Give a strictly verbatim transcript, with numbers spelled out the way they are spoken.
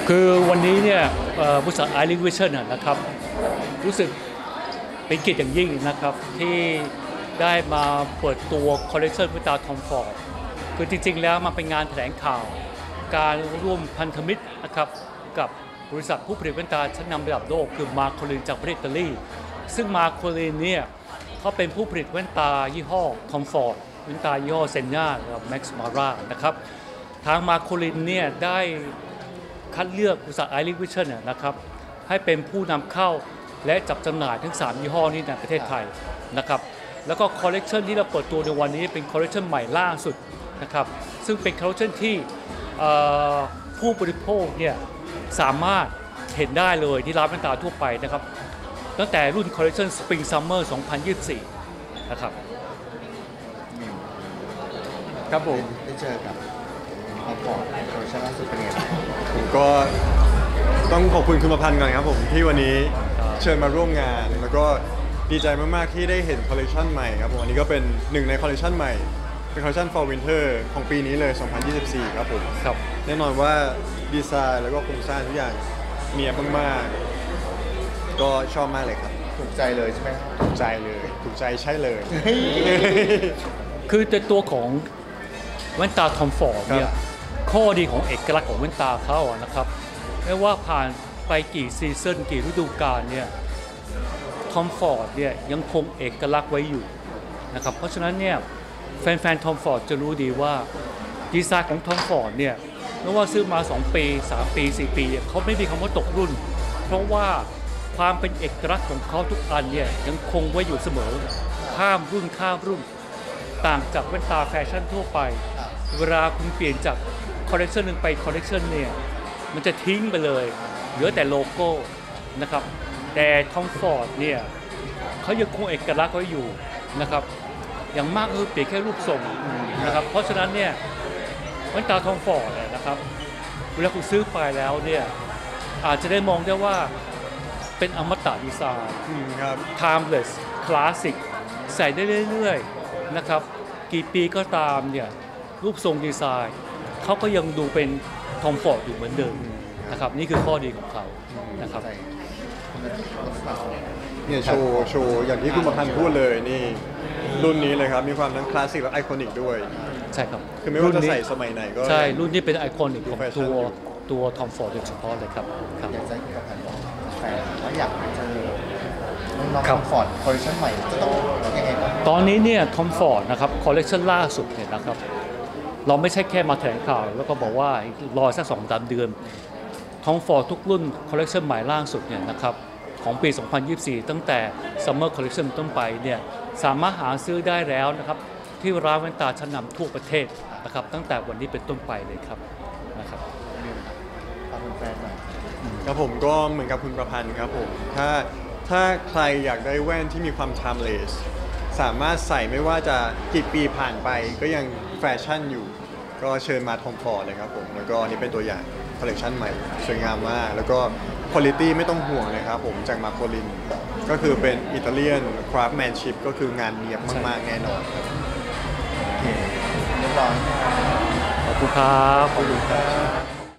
คือวันนี้เนี่ยบริษัท ไอ ริช วิชั่น นะครับรู้สึกเป็นเกียรติอย่างยิ่งนะครับที่ได้มาเปิดตัวคอลเลคชันแว่นตาทอมฟอร์ดคือจริงๆแล้วมันเป็นงานแถลงข่าวการร่วมพันธมิตรนะครับกับบริษัทผู้ผลิตแว่นตาชั้นนำระดับโลกคือมาโคลินจากประเทศอิตาลีซึ่งมาโคลินเนี่ยเขาเป็นผู้ผลิตแว่นตายี่ห้อทอมฟอร์ดแว่นตายี่ห้อเซนญ่ากับแม็กซ์มาร่านะครับทางมาโคลินเนี่ยได้คัดเลือกบริษัท ไอ ริช วิชั่น นะครับให้เป็นผู้นำเข้าและจับจำหน่ายทั้งสามยี่ห้อนี้ในประเทศไทยนะครับแล้วก็คอลเลกชันที่เราเปิดตัวในวันนี้เป็นคอลเลกชันใหม่ล่าสุดนะครับซึ่งเป็นคอลเลกชันที่ผู้บริโภคเนี่ยสามารถเห็นได้เลยที่ร้านแว่นตาทั่วไปนะครับตั้งแต่รุ่นคอลเลกชัน Spring Summer สองพันยี่สิบสี่นะครับครับผมได้เจอกับคอมฟอร์ตคอลเลคชันล่าสุดเป็นไงผมก็ต้องขอบคุณคุณประพันธ์ก่อนครับผมที่วันนี้เชิญมาร่วมงานแล้วก็ดีใจมากๆที่ได้เห็นคอลเลคชันใหม่ครับผมอันนี้ก็เป็นหนึ่งในคอลเลคชันใหม่เป็นคอลเลคชัน Fall Winter ของปีนี้เลยสองพันยี่สิบสี่ครับผมครับแน่นอนว่าดีไซน์แล้วก็โครงสร้างทุกอย่างเนียบมากๆก็ชอบมากเลยครับถูกใจเลยใช่ไหมถูกใจเลยถูกใจใช่เลยคือในตัวของแว่นตาทอมฟอร์ดเนี่ยข้อดีของเอกลักษณ์ของแว่นตาเขาอะนะครับไม่ว่าผ่านไปกี่ซีซั่นกี่ฤดูกาลเนี่ยทอมฟอร์ดเนี่ยยังคงเอกลักษณ์ไว้อยู่นะครับเพราะฉะนั้นเนี่ยแฟนๆทอมฟอร์ดจะรู้ดีว่าดีไซน์ของทอมฟอร์ดเนี่ยไม่ว่าซื้อมาสองปีสามปีสี่ปีเขาไม่มีคำว่าตกรุ่นเพราะว่าความเป็นเอกลักษณ์ของเขาทุกอันเนี่ยยังคงไว้อยู่เสมอข้ามรุ่นข้ามรุ่นต่างจากแว่นตาแฟชั่นทั่วไปเวลาคุณเปลี่ยนจากคอลเลคชันหนึ่งไปคอลเลคชันเนี่ยมันจะทิ้งไปเลยเหลือแต่โลโก้นะครับแต่ทอมฟอร์ดเนี่ยเขายังคงเอกลักษณ์ไว้อยู่นะครับอย่างมากคือเปลี่ยนแค่รูปทรงนะครับเพราะฉะนั้นเนี่ยแว่นตาทอมฟอร์ดนะครับเวลาคุณซื้อไปแล้วเนี่ยอาจจะได้มองได้ว่าเป็นอมตะดีไซน์ timeless classic ใส่ได้เรื่อยๆนะครับกี่ปีก็ตามเนี่ยรูปทรงดีไซน์เขาก็ยังดูเป็นทอมฟอร์ดอยู่เหมือนเดิมนะครับนี่คือข้อดีของเขานะครับเนี่ยโชว์โชว์อย่างที่คุณประพันธ์พูดเลยนี่รุ่นนี้เลยครับมีความทั้งคลาสสิกและไอคอนิกด้วยใช่ครับคือไม่ว่าจะใส่สมัยไหนก็ใช่รุ่นนี้เป็นไอคอนิกของตัวตัวทอมฟอร์ดโดยเฉพาะเลยครับอยากจะให้คุณประพันธ์บอกแฟนว่าอยากเจอน้องทอมฟอร์ดคอลเลคชันใหม่จะต้องยังไงบ้างตอนนี้เนี่ยทอมฟอร์ดนะครับคอลเลคชันล่าสุดเนี่ยนะครับเราไม่ใช่แค่มาแถลงข่าวแล้วก็บอกว่ารอสักสองสามเดือนทอมฟอร์ดทุกรุ่นคอลเลคชันใหม่ล่าสุดเนี่ยนะครับของปี สองพันยี่สิบสี่ ตั้งแต่ Summer Collection ต้นไปเนี่ยสามารถหาซื้อได้แล้วนะครับที่ร้านแว่นตาชั้นนำทั่วประเทศนะครับตั้งแต่วันนี้เป็นต้นไปเลยครับนะครับขอบคุณแฟนหน่อยครับผมก็เหมือนกับคุณประพันธ์ครับผมถ้าถ้าใครอยากได้แว่นที่มีความ timeless สามารถใส่ไม่ว่าจะกี่ปีผ่านไปก็ยังแฟชั่นอยู่ก็เชิญมาทอมฟอร์ดเลยครับผมแล้วก็นี่เป็นตัวอย่างคอลเลคชันใหม่สวยงามมากแล้วก็คุณภาพไม่ต้องห่วงเลยครับผมจากมาโคลินก็คือเป็นอิตาเลียนคราฟต์แมนชิพก็คืองานเนียบมากๆแน่นอนครับโอเคเรียบร้อยขอบคุณครับขอบคุณครับ